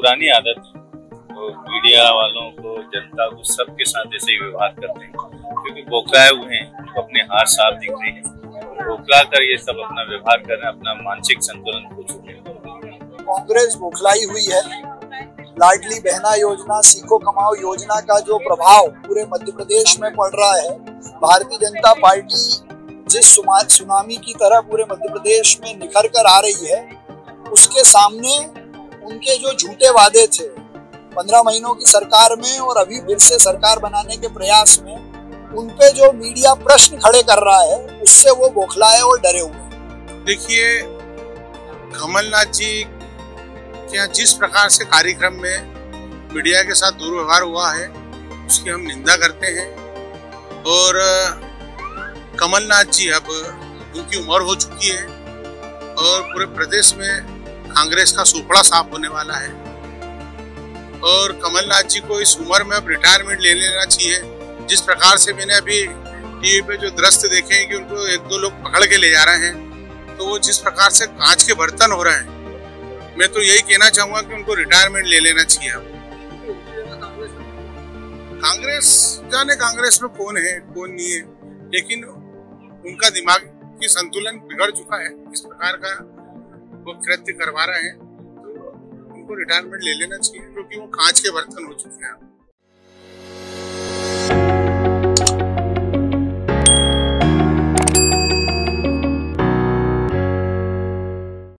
पुरानी आदत है। तो मीडिया वालों को, जनता को, सबके साथ ऐसे ही व्यवहार करते हैं, क्योंकि बौखलाए हुए हैं, उनको अपने हाथ साफ दिख रहे हैं, बौखला कर ये सब अपना व्यवहार कर रहे हैं, अपना मानसिक संतुलन खो चुके हैं। कांग्रेस बौखलाई हुई है। लाडली बहना योजना, सीखो कमाओ योजना का जो प्रभाव पूरे मध्य प्रदेश में पड़ रहा है, भारतीय जनता पार्टी जिस सुनामी की तरह पूरे मध्य प्रदेश में निखर कर आ रही है, उसके सामने उनके जो झूठे वादे थे 15 महीनों की सरकार में और अभी फिर से सरकार बनाने के प्रयास में, उनपे जो मीडिया प्रश्न खड़े कर रहा है, उससे वो बौखलाए और डरे हुए। देखिए, कमलनाथ जी क्या जिस प्रकार से कार्यक्रम में मीडिया के साथ दुर्व्यवहार हुआ है, उसकी हम निंदा करते हैं। और कमलनाथ जी अब उनकी उम्र हो चुकी है और पूरे प्रदेश में कांग्रेस का सुपड़ा साफ होने वाला है और कमलनाथ जी को इस उम्र में अब रिटायरमेंट ले लेना चाहिए। जिस प्रकार से मैंने अभी टीवी पे जो दृश्य देखे हैं कि उनको 1-2 लोग पकड़ के ले जा रहे हैं, तो वो जिस प्रकार से कांच के बर्तन हो रहे हैं, मैं तो यही कहना चाहूंगा कि उनको रिटायरमेंट ले लेना चाहिए। कांग्रेस में कौन है कौन नहीं है, लेकिन उनका दिमाग की संतुलन बिगड़ चुका है। इस प्रकार का वो कृत्य करवा रहे हैं, तो उनको रिटायरमेंट ले लेना चाहिए, क्योंकि वो कांच के बर्तन हो चुके हैं।